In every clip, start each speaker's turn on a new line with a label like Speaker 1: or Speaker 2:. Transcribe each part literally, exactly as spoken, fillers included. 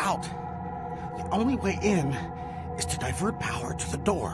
Speaker 1: out. The only way in is to divert power to the door.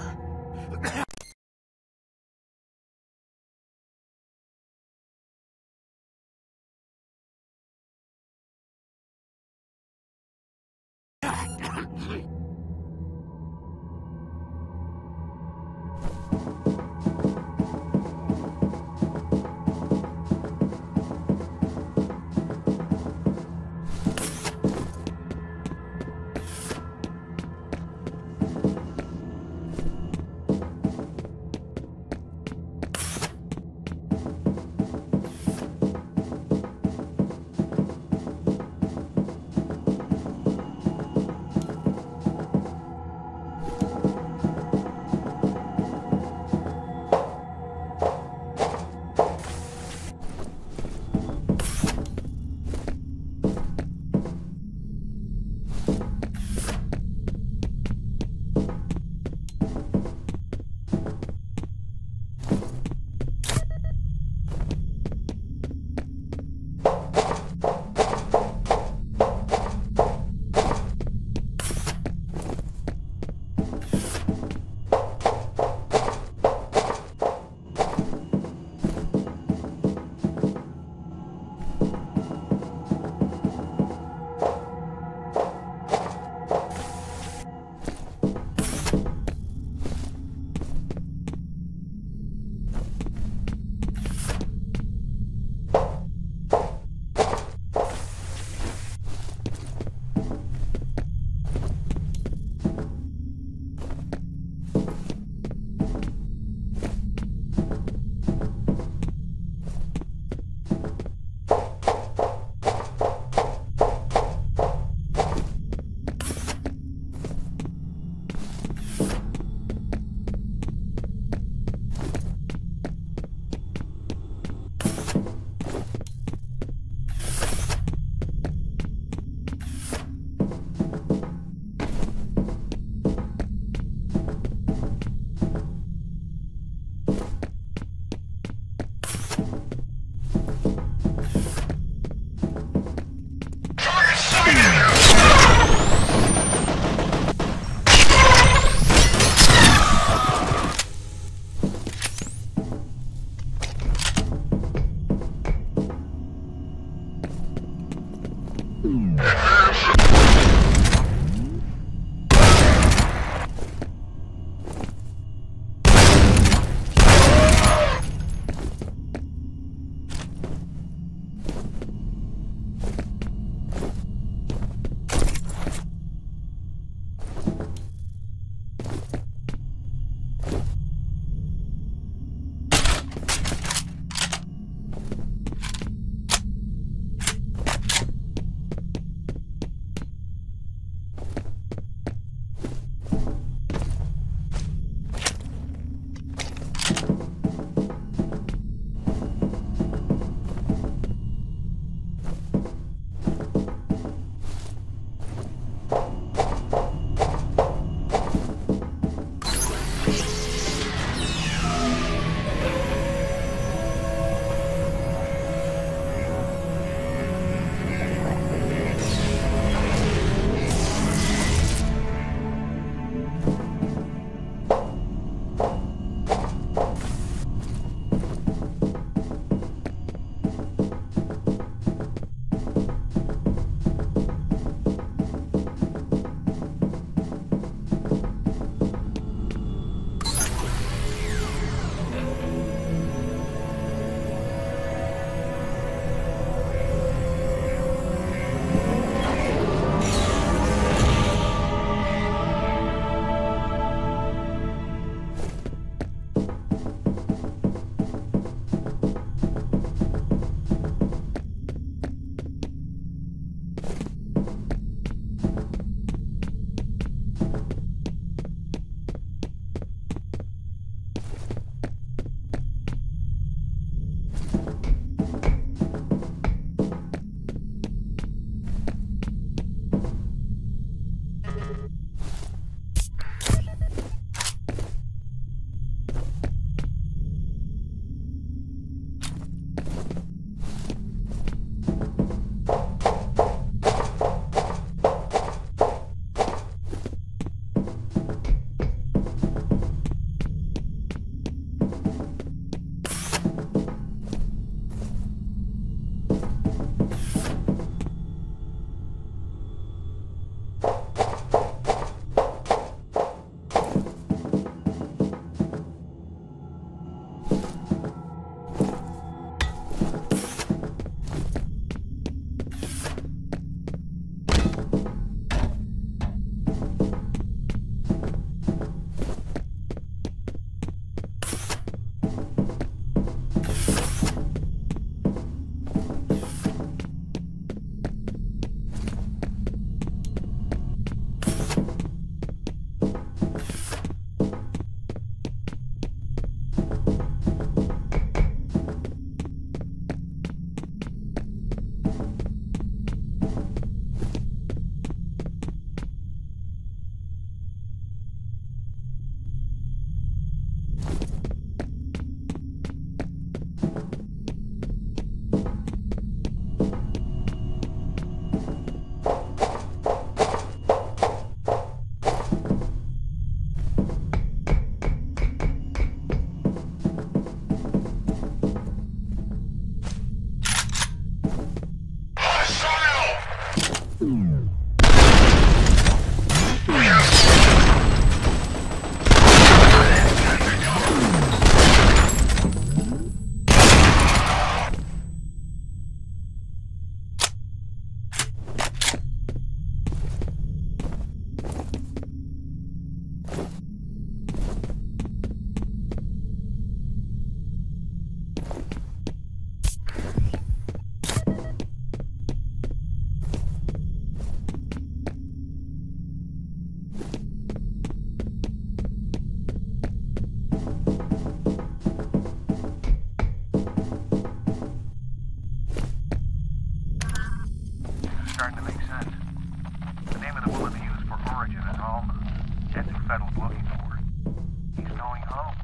Speaker 2: Fed was looking for. He's going home.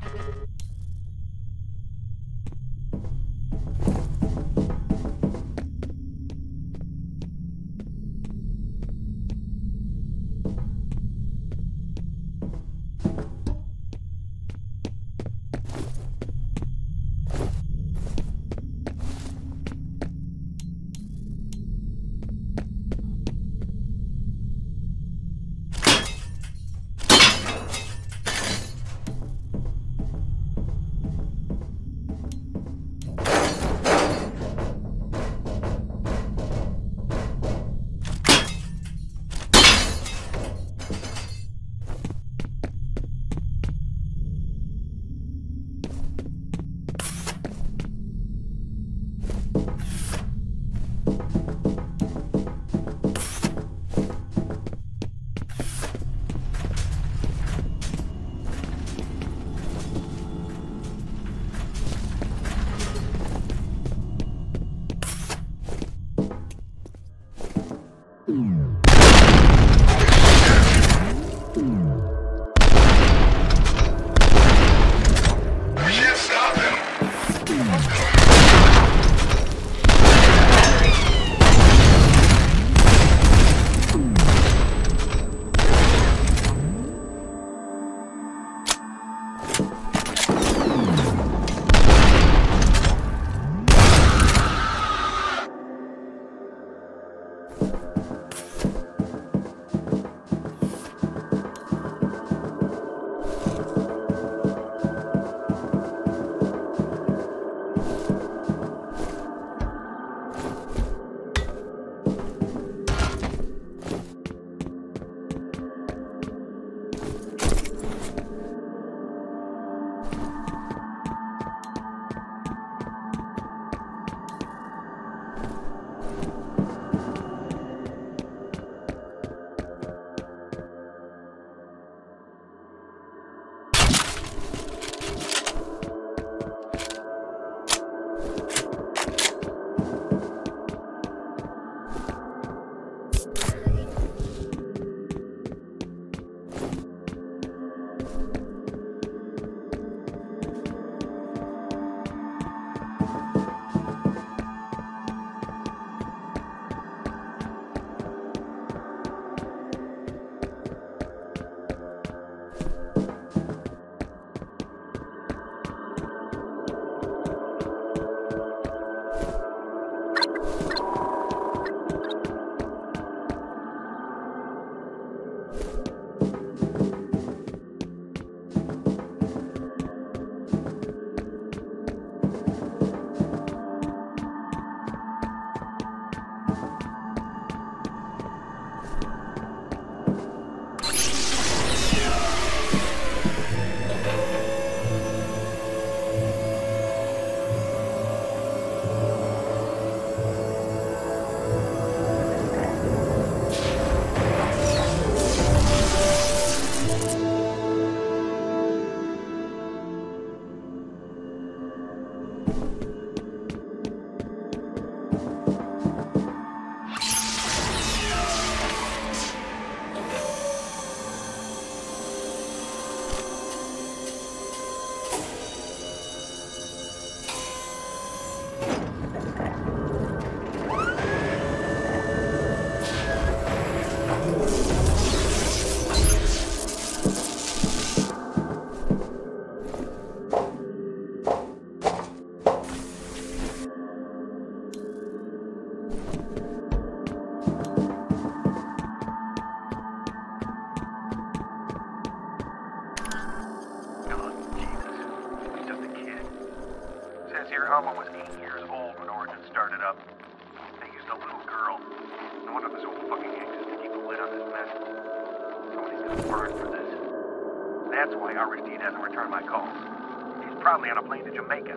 Speaker 2: Alma was eight years old when Origin started up. They used a little girl, and one of his old fucking exes to keep the lid on this mess. Somebody's gonna burn for this. That's why Aristide hasn't returned my calls. He's probably on a plane to Jamaica.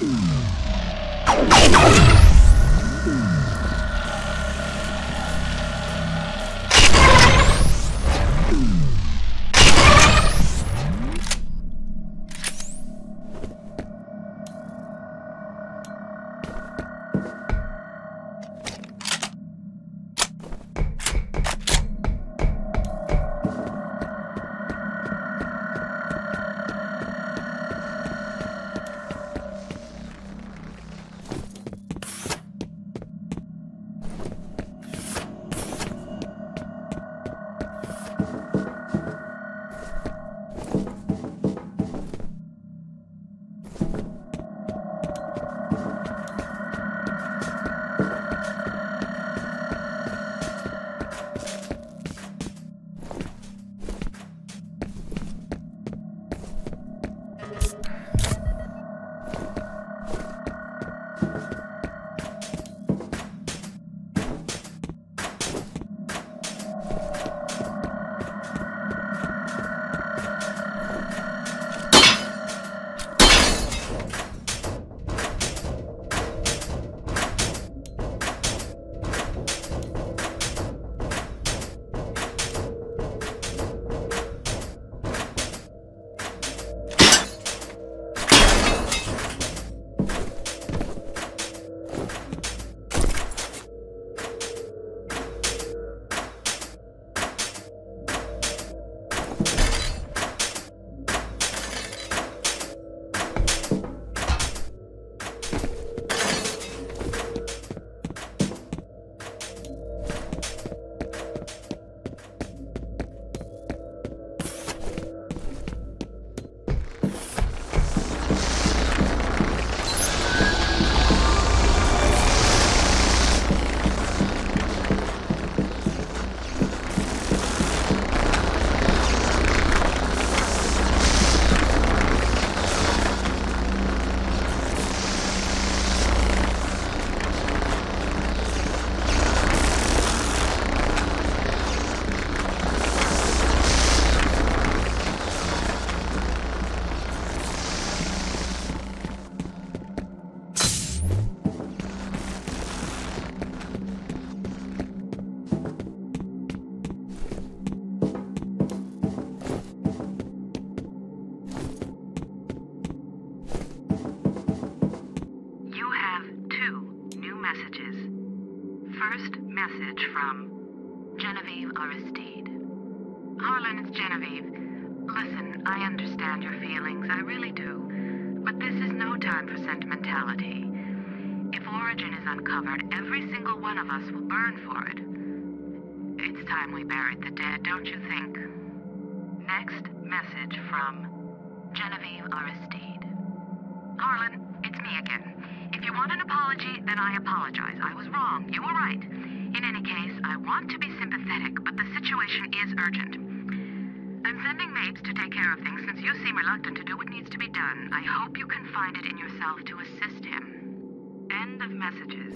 Speaker 3: First message from Genevieve Aristide. Harlan, it's Genevieve. Listen, I understand your feelings, I really do. But this is no time for sentimentality. If Origin is uncovered, every single one of us will burn for it. It's time we buried the dead, don't you think? Next message from Genevieve Aristide. Harlan, it's me again. If you want an apology, then I apologize. I was wrong. You were right. In any case, I want to be sympathetic, but the situation is urgent. I'm sending mates to take care of things since you seem reluctant to do what needs to be done. I hope you can find it in yourself to assist him. End of messages.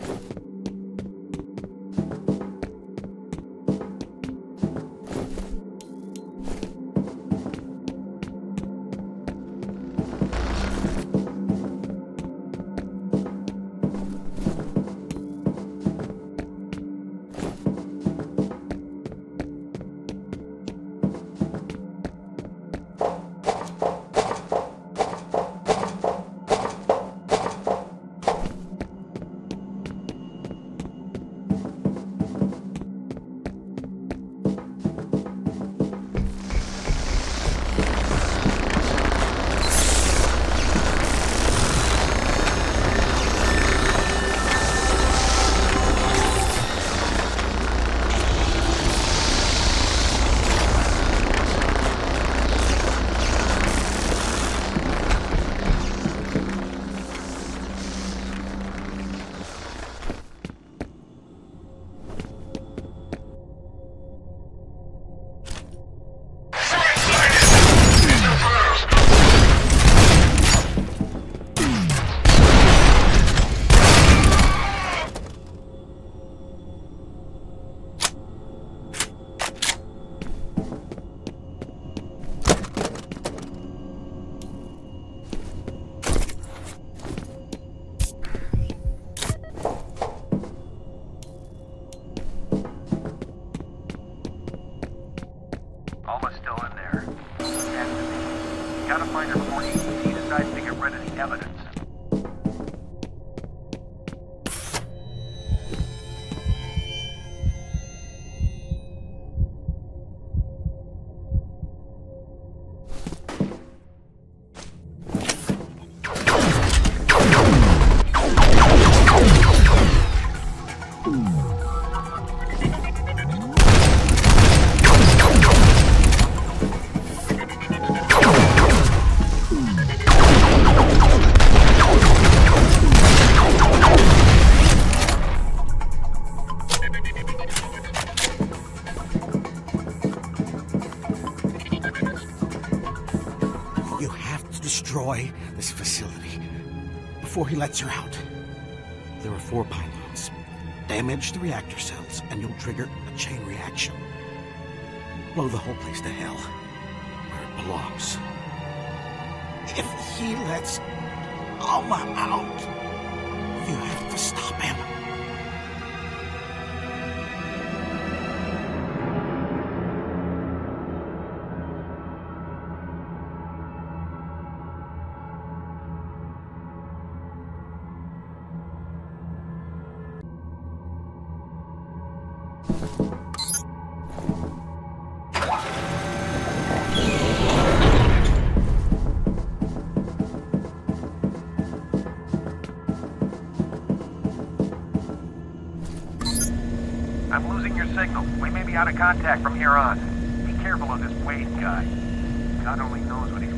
Speaker 2: evidence.
Speaker 1: Destroy this facility before he lets her out. There are four pylons. Damage the reactor cells, and you'll trigger a chain reaction. Blow the whole place to hell, where it belongs. If he lets Alma out, you have to stop him.
Speaker 2: I'm losing your signal. We may be out of contact from here on. Be careful of this Wade guy. God only knows what he's